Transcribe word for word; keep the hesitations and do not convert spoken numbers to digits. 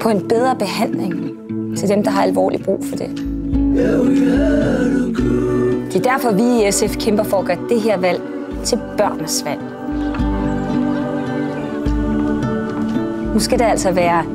på en bedre behandling til dem, der har alvorlig brug for det. Det er derfor, vi i S F kæmper for at gøre det her valg til børnenes valg. Nu skal det altså være